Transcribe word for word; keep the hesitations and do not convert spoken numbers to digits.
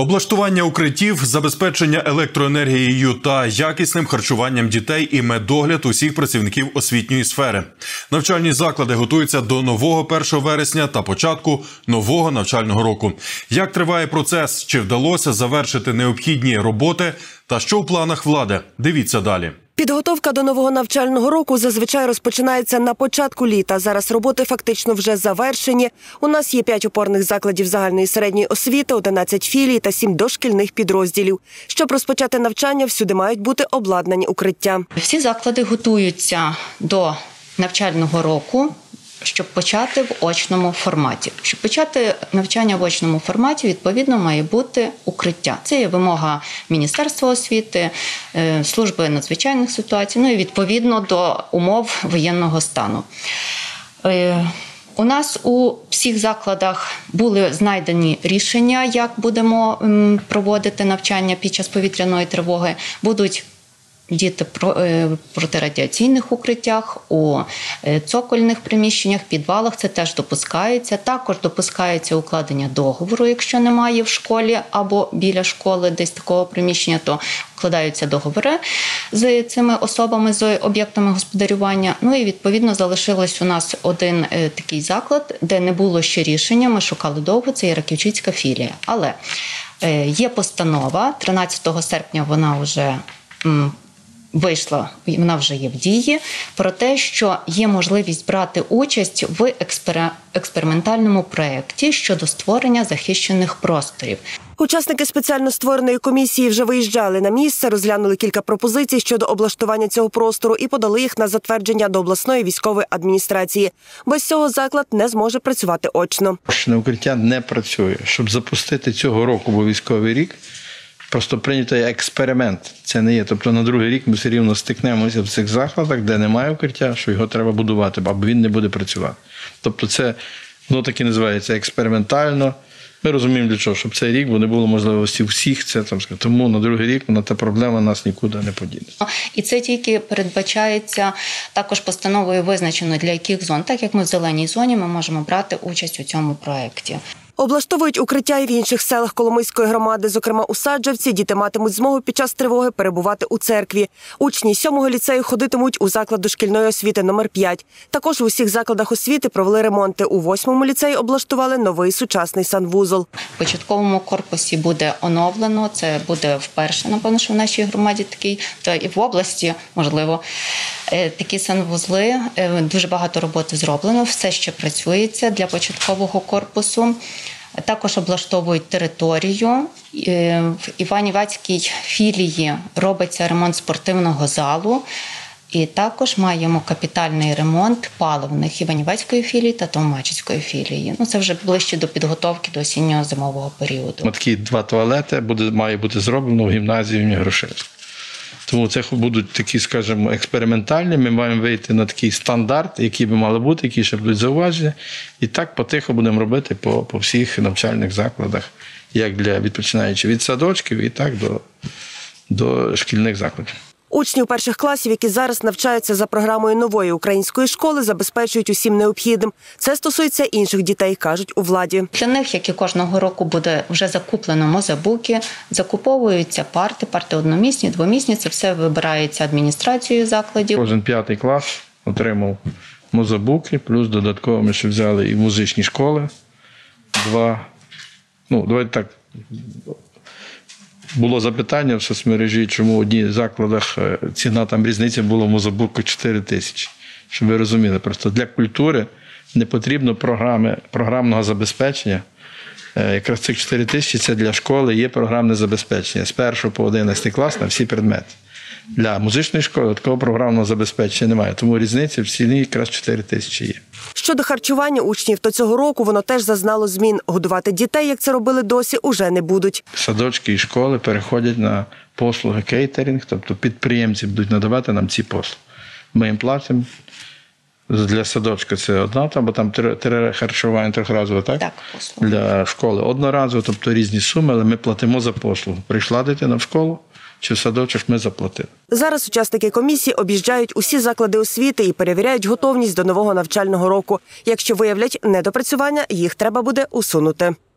Облаштування укриттів, забезпечення електроенергією та якісним харчуванням дітей і медогляд усіх працівників освітньої сфери. Навчальні заклади готуються до нового першого вересня та початку нового навчального року. Як триває процес, чи вдалося завершити необхідні роботи та що в планах влади? Дивіться далі. Підготовка до нового навчального року зазвичай розпочинається на початку літа. Зараз роботи фактично вже завершені. У нас є п'ять опорних закладів загальної середньої освіти, одинадцять філій та сім дошкільних підрозділів. Щоб розпочати навчання, всюди мають бути обладнані укриття. Всі заклади готуються до навчального року, щоб почати в очному форматі. Щоб почати навчання в очному форматі, відповідно, має бути укриття. Це є вимога Міністерства освіти, служби надзвичайних ситуацій, ну і відповідно до умов воєнного стану. У нас у всіх закладах були знайдені рішення, як будемо проводити навчання під час повітряної тривоги. Будуть діти в протирадіаційних укриттях, у цокольних приміщеннях, підвалах. Це теж допускається. Також допускається укладення договору, якщо немає в школі або біля школи десь такого приміщення, то укладаються договори з цими особами, з об'єктами господарювання. Ну і відповідно залишилось у нас один такий заклад, де не було ще рішення, ми шукали довго, це є Раківчицька філія. Але є постанова, тринадцятого серпня вона вже вийшла, вона вже є в дії, про те, що є можливість брати участь в експер... експериментальному проєкті щодо створення захищених просторів. Учасники спеціально створеної комісії вже виїжджали на місце, розглянули кілька пропозицій щодо облаштування цього простору і подали їх на затвердження до обласної військової адміністрації. Без цього заклад не зможе працювати очно. Очне укриття не працює. Щоб запустити цього року, бо військовий рік, просто прийнято як експеримент. Це не є. Тобто на другий рік ми все рівно стикнемося в цих закладах, де немає укриття, що його треба будувати, або він не буде працювати. Тобто це, воно так і називається експериментально. Ми розуміємо для чого, щоб цей рік, бо не було можливості всіх це там сказати. Тому на другий рік вона та проблема нас нікуди не подіне. І це тільки передбачається також постановою визначено для яких зон. Так як ми в зеленій зоні, ми можемо брати участь у цьому проєкті. Облаштовують укриття і в інших селах Коломийської громади, зокрема у Саджавці. Діти матимуть змогу під час тривоги перебувати у церкві. Учні сьомого ліцею ходитимуть у заклад дошкільної освіти номер п'ять. Також в усіх закладах освіти провели ремонти. У восьмому ліцеї облаштували новий сучасний санвузол. В початковому корпусі буде оновлено, це буде вперше, напевно, що в нашій громаді такий, та і в області, можливо, такі санвузли. Дуже багато роботи зроблено, все ще працюється для початкового корпусу. Також облаштовують територію. В Іванівецькій філії робиться ремонт спортивного залу. І також маємо капітальний ремонт паливних Іванівецької філії та Товмачицької філії. Ну, це вже ближче до підготовки до осінньо-зимового періоду. Такі два туалети буде, має бути зроблено в гімназії імені Грушевського. Тому це будуть такі, скажімо, експериментальні. Ми маємо вийти на такий стандарт, який би мали бути, які ще будуть зауваження. І так потихо будемо робити по, по всіх навчальних закладах, як для відпочинаючих від садочків, і так до, до шкільних закладів. Учнів перших класів, які зараз навчаються за програмою нової української школи, забезпечують усім необхідним. Це стосується інших дітей, кажуть у владі. Для них, як і кожного року, буде вже закуплено мозабуки, закуповуються парти, парти одномісні, двомісні. Це все вибирається адміністрацією закладів. Кожен п'ятий клас отримав мозабуки, плюс додатково ми ще взяли і музичні школи. Два, ну, давайте так, було запитання в соцмережі, чому в одних закладах ціна, там різниця була в мозабуку чотири тисячі. Щоб ви розуміли, просто для культури не потрібно програми, програмного забезпечення. Якраз цих чотири тисячі – це для школи є програмне забезпечення з першого по одинадцятий клас на всі предмети. Для музичної школи такого програмного забезпечення немає, тому різниця в ціні якраз чотири тисячі є. Щодо харчування учнів, то цього року воно теж зазнало змін. Годувати дітей, як це робили досі, уже не будуть. Садочки і школи переходять на послуги кейтерінг, тобто підприємці будуть надавати нам ці послуги. Ми їм платимо. Для садочка це одна, або там три харчування трьохразове, так? Так, послуги. Для школи одноразово, тобто різні суми, але ми платимо за послугу. Прийшла дитина в школу, чи в садочок ми заплатили. Зараз учасники комісії об'їжджають усі заклади освіти і перевіряють готовність до нового навчального року. Якщо виявлять недопрацювання, їх треба буде усунути.